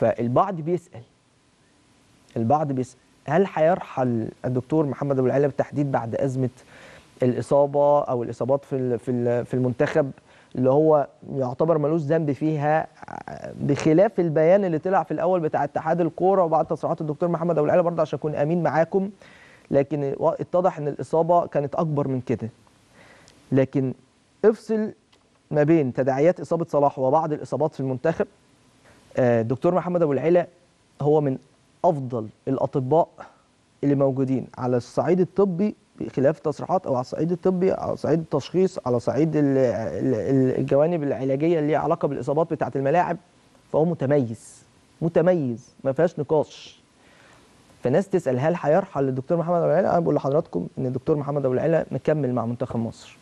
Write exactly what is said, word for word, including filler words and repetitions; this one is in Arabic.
فالبعض بيسال البعض بيسال هل هيرحل الدكتور محمد ابو العلا بالتحديد بعد ازمه الاصابه او الاصابات في في في المنتخب اللي هو يعتبر ملوش ذنب فيها، بخلاف البيان اللي طلع في الاول بتاع اتحاد الكوره وبعد تصريحات الدكتور محمد ابو العلا برضه عشان اكون امين معاكم، لكن اتضح ان الاصابه كانت اكبر من كده. لكن افصل ما بين تداعيات اصابه صلاح وبعض الاصابات في المنتخب. الدكتور محمد ابو العلا هو من افضل الاطباء اللي موجودين على الصعيد الطبي بخلاف التصريحات، او على الصعيد الطبي، على صعيد التشخيص، على صعيد الجوانب العلاجيه اللي ليها علاقه بالاصابات بتاعه الملاعب. فهو متميز متميز ما فيهاش نقاش. فناس تسال هل هيرحل الدكتور محمد ابو العلا؟ انا بقول لحضراتكم ان الدكتور محمد ابو العلا مكمل مع منتخب مصر.